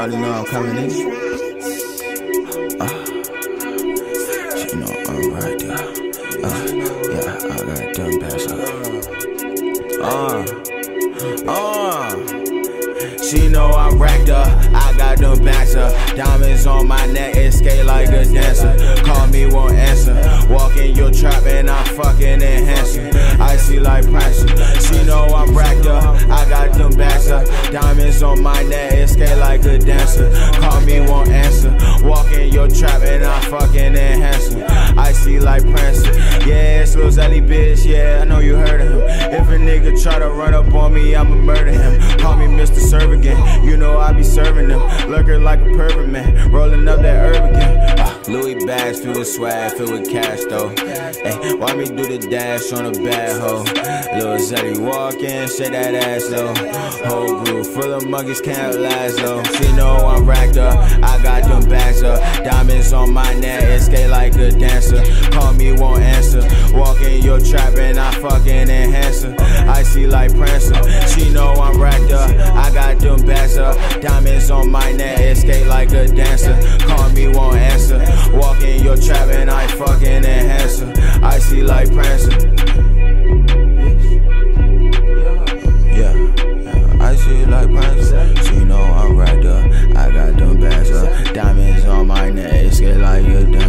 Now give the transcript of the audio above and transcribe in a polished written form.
already know I'm coming in. She know I'm right there. Yeah, I got them bags up. She know I'm racked up, I got them backs up. Diamonds on my neck, it skate like a dancer. Call me, won't answer. Walk in your trap and I'm fucking enhancing. I see like Prancer. She know I'm racked up, I got them backs up. Diamonds on my neck, it skate like a dancer. Call me, won't answer. Walk in your trap and I'm fucking enhancing. I see like Prancer. Yeah, it's Lil Zelly, bitch, yeah, I know you heard of him. If a nigga try to run up on me, I'ma murder him. Call me Mr. Servant, you know I be serving them. Lurking like a pervert, man, rolling up that herb again. Louis bags filled with swag, filled with cash though. Hey, why me do the dash on a bad hoe? Lil Zelly walk in, shake that ass though. Whole group full of monkeys can't last though. She know I'm racked up, I got them bags up. Diamonds on my neck, it skate like a dancer. Call me, won't answer. Walk in your trap and I fucking enhance her. I see like Prancer. She know I'm racked up, I got them bags up. Diamonds on my neck, it skate like a dancer. Call me, won't answer. Walk in your trap and I fucking enhance her. I see like Prancer. Yeah, I see like Prancer. She know I'm racked up, I got them bags up. Diamonds on my neck, it skate like a dancer.